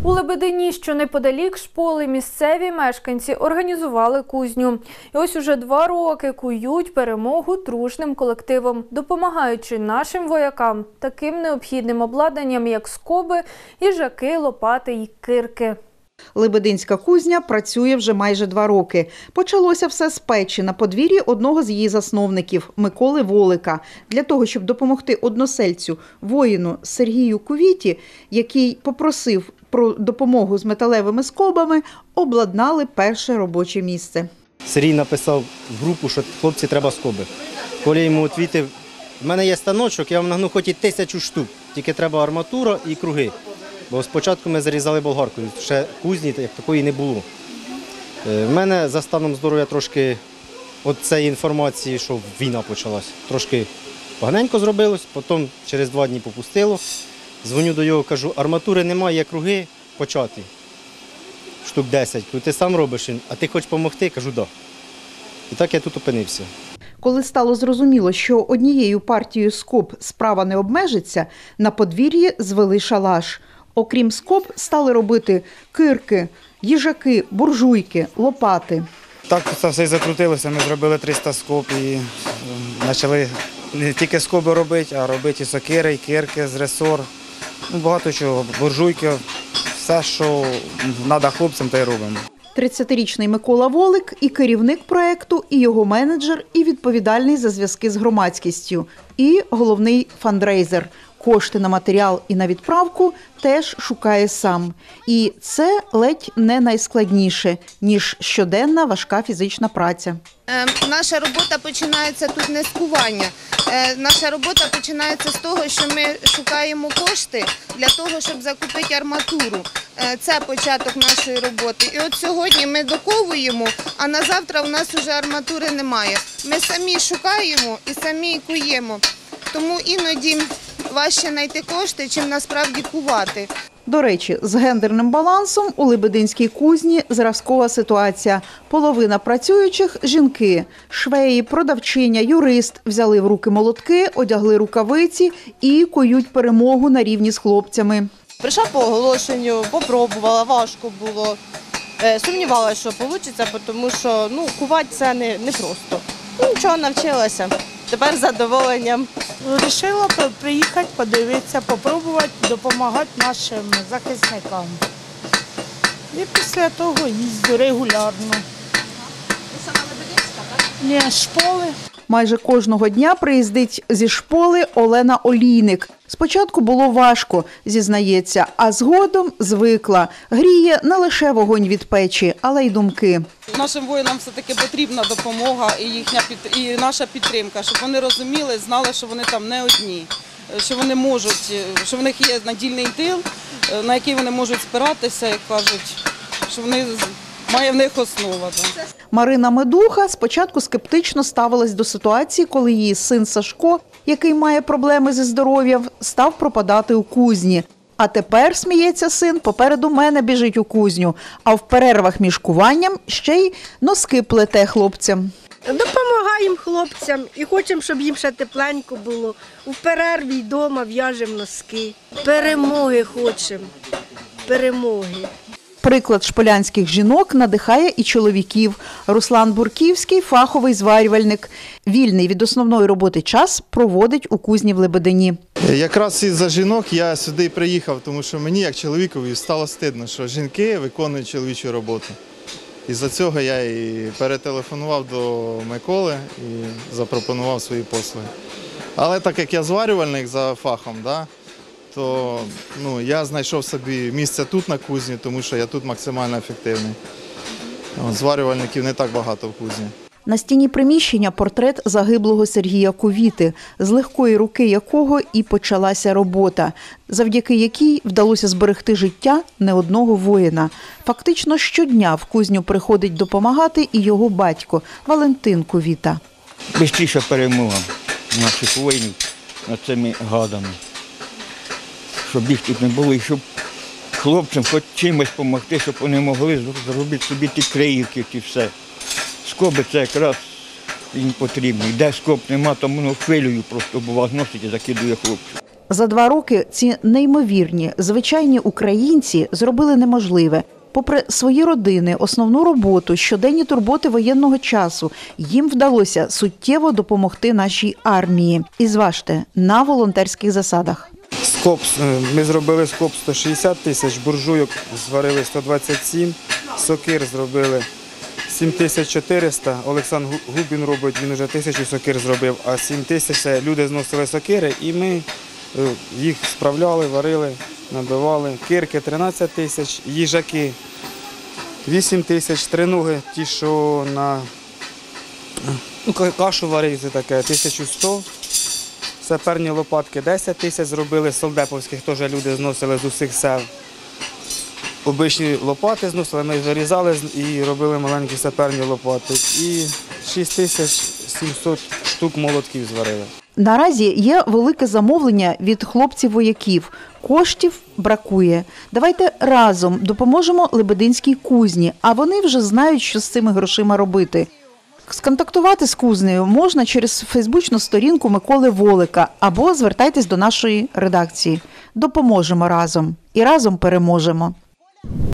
У Лебедині, що неподалік шполи, місцеві мешканці організували кузню. І ось уже 2 роки кують перемогу дружним колективом, допомагаючи нашим воякам таким необхідним обладнанням, як скоби, їжаки, лопати й кирки. Лебединська кузня працює вже майже 2 роки. Почалося все з печі на подвір'ї одного з її засновників – Миколи Волика. Для того, щоб допомогти односельцю, воїну Сергію Кувіті, який попросив про допомогу з металевими скобами, обладнали перше робоче місце. Сергій написав в групу, що хлопці треба скоби. Коли йому відповів, в мене є станочок, я вам нагну хоч і 1000 штук, тільки треба арматура і круги. Бо спочатку ми зарізали болгаркою, ще кузні як такої не було. В мене за станом здоров'я трошки від цієї інформації, що війна почалась, трошки поганенько зробилось, потім через 2 дні попустило. Дзвоню до нього, кажу, арматури немає, є круги, почати. Штук 10. Ти сам робиш, а ти хочеш допомогти? Кажу, так. Да. І так я тут опинився. Коли стало зрозуміло, що однією партією скоб справа не обмежиться, на подвір'ї звели шалаш. Окрім скоб, стали робити кирки, їжаки, буржуйки, лопати. Так це все і закрутилося, ми зробили 300 скоб і почали не тільки скоби робити, а робити і сокири, і кирки з ресор. Багато чого, буржуйки, все, що треба хлопцям, то й робимо. 30-річний Микола Волик – і керівник проєкту, і його менеджер, і відповідальний за зв'язки з громадськістю, і головний фандрейзер. Кошти на матеріал і на відправку теж шукає сам. І це ледь не найскладніше, ніж щоденна важка фізична праця. Наша робота починається тут не з кування. Наша робота починається з того, що ми шукаємо кошти для того, щоб закупити арматуру. Це початок нашої роботи. І от сьогодні ми доковуємо, а на завтра у нас вже арматури немає. Ми самі шукаємо і самі куємо. Тому іноді важче знайти кошти, чим насправді кувати. До речі, з гендерним балансом у Лебединській кузні зразкова ситуація. Половина працюючих – жінки. Швеї, продавчиня, юрист взяли в руки молотки, одягли рукавиці і кують перемогу на рівні з хлопцями. Прийшла по оголошенню, попробувала, важко було. Сумнівалася, що вийде, тому що кувати це не просто. Нічого, навчилася. Тепер з задоволенням. Вирішила приїхати, подивитися, спробувати допомагати нашим захисникам. І після того їздю регулярно. Ви сама Лебединська, так? Ні, шполи. Майже кожного дня приїздить зі шполи Олена Олійник. Спочатку було важко, зізнається, а згодом звикла. Гріє не лише вогонь від печі, але й думки. Нашим воїнам все-таки потрібна допомога і наша підтримка, щоб вони розуміли, знали, що вони там не одні, що вони можуть, що в них є надільний тил, на який вони можуть спиратися, як кажуть, що має в них основа. Так. Марина Медуха спочатку скептично ставилась до ситуації, коли її син Сашко, який має проблеми зі здоров'ям, став пропадати у кузні. А тепер, сміється син, попереду мене біжить у кузню, а в перервах між куванням ще й носки плете хлопцям. Допомагаємо хлопцям і хочемо, щоб їм ще тепленько було. У перерві вдома в'яжемо носки. Перемоги хочемо, перемоги. Приклад шполянських жінок надихає і чоловіків. Руслан Бурківський – фаховий зварювальник. Вільний від основної роботи час проводить у кузні в Лебедині. Якраз із-за жінок я сюди приїхав, тому що мені, як чоловікові, стало стидно, що жінки виконують чоловічу роботу. Із-за цього я і перетелефонував до Миколи і запропонував свої послуги. Але так як я зварювальник за фахом, то я знайшов собі місце тут на кузні, тому що я тут максимально ефективний. Зварювальників не так багато в кузні. На стіні приміщення портрет загиблого Сергія Кувіти, з легкої руки якого і почалася робота, завдяки якій вдалося зберегти життя не одного воїна. Фактично щодня в кузню приходить допомагати і його батько Валентин Кувіта. Бистріша перемога наших воїнів над цими гадами. Щоб їх тут не було і щоб хлопцям хоч чимось допомогти, щоб вони могли зробити собі ті криївки і все. Скоби це якраз їм потрібно. Де скоб нема, то воно хвилею просто бува зносить і закидує хлопців. За 2 роки ці неймовірні, звичайні українці зробили неможливе. Попри свої родини, основну роботу, щоденні турботи воєнного часу, їм вдалося суттєво допомогти нашій армії. І зважте, на волонтерських засадах. Скоб, ми зробили скоб 160 тисяч, буржуйок зварили 127, сокир зробили 7400. Олександр Губін робить, він вже 1000 сокир зробив, а 7000 це люди зносили сокири і ми їх справляли, варили, набивали. Кирки 13 тисяч, їжаки 8 тисяч, триноги, ті, що на кашу варили, це таке 1100. Саперні лопатки 10 тисяч зробили, солдеповських теж люди зносили з усіх сел. Обичні лопати зносили, ми вирізали і робили маленькі саперні лопати. І 6700 штук молотків зварили. Наразі є велике замовлення від хлопців-вояків. Коштів бракує. Давайте разом допоможемо Лебединській кузні, а вони вже знають, що з цими грошима робити. Сконтактувати з кузнею можна через фейсбучну сторінку Миколи Волика або звертайтесь до нашої редакції. Допоможемо разом і разом переможемо.